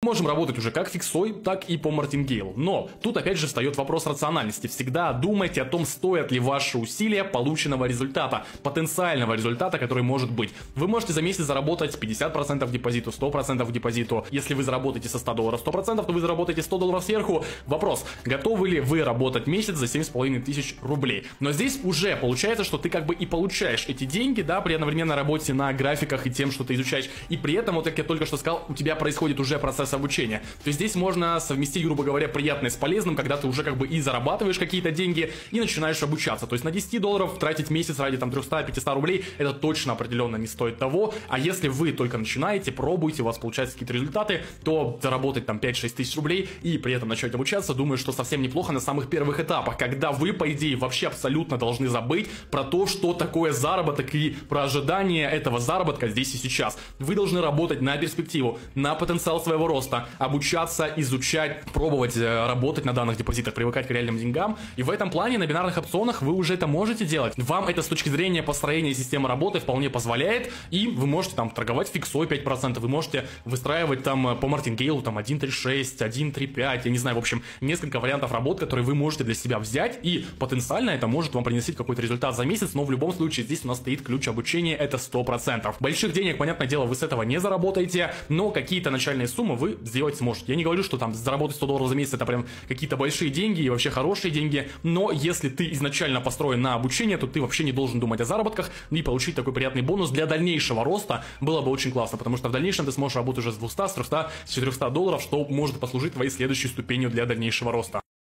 Можем работать уже как фиксой, так и по мартингейлу. Но тут опять же встает вопрос рациональности. Всегда думайте о том, стоят ли ваши усилия полученного результата, потенциального результата, который может быть. Вы можете за месяц заработать 50% депозиту, 100% депозиту. Если вы заработаете со 100 долларов 100%, то вы заработаете 100 долларов сверху. Вопрос, готовы ли вы работать месяц за 7500 рублей? Но здесь уже получается, что ты как бы и получаешь эти деньги, да, при одновременной работе на графиках и тем, что ты изучаешь. И при этом, вот как я только что сказал, у тебя происходит уже процесс обучения. То есть здесь можно совместить, грубо говоря, приятное с полезным, когда ты уже как бы и зарабатываешь какие-то деньги, и начинаешь обучаться. То есть на 10 долларов тратить в месяц ради там 300-500 рублей, это точно определенно не стоит того. А если вы только начинаете, пробуете, у вас получаются какие-то результаты, то заработать там 5-6 тысяч рублей и при этом начать обучаться, думаю, что совсем неплохо на самых первых этапах, когда вы, по идее, вообще абсолютно должны забыть про то, что такое заработок и про ожидание этого заработка здесь и сейчас. Вы должны работать на перспективу, на потенциал своего роста, обучаться, изучать, пробовать работать на данных депозитах, привыкать к реальным деньгам. И в этом плане на бинарных опционах вы уже это можете делать. Вам это с точки зрения построения системы работы вполне позволяет, и вы можете там торговать фиксой 5%, вы можете выстраивать там по мартингейлу там 1.36, 1.35, я не знаю, в общем, несколько вариантов работ, которые вы можете для себя взять, и потенциально это может вам принести какой-то результат за месяц, но в любом случае здесь у нас стоит ключ обучения, это 100%. Больших денег, понятное дело, вы с этого не заработаете, но какие-то начальные суммы вы сделать сможете. Я не говорю, что там заработать 100 долларов за месяц это прям какие-то большие деньги и вообще хорошие деньги, но если ты изначально построен на обучение, то ты вообще не должен думать о заработках, и получить такой приятный бонус для дальнейшего роста было бы очень классно, потому что в дальнейшем ты сможешь работать уже с 200, с 300, с 400 долларов, что может послужить твоей следующей ступенью для дальнейшего роста.